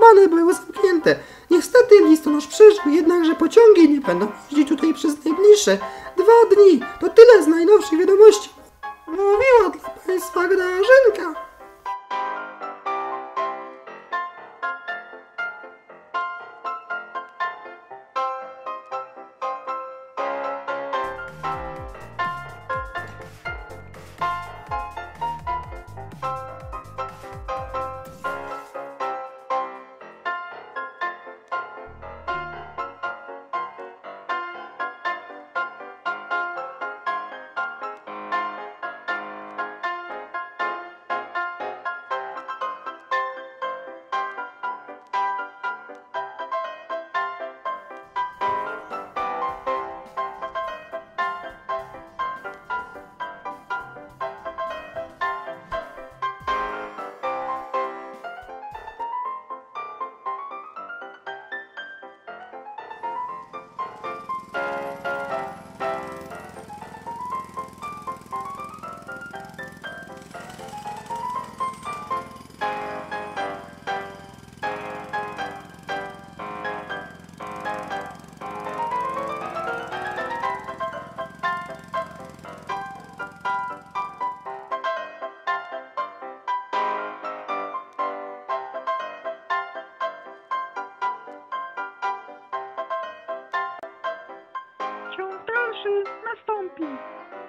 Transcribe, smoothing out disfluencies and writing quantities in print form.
szlabany były zamknięte. Niestety listonosz przeżył, jednakże pociągi nie będą jeździć tutaj przez najbliższe 2 dni. To tyle z najnowszych wiadomości. Mówiła dla Państwa Grażynka. Ciąg dalszy nastąpi.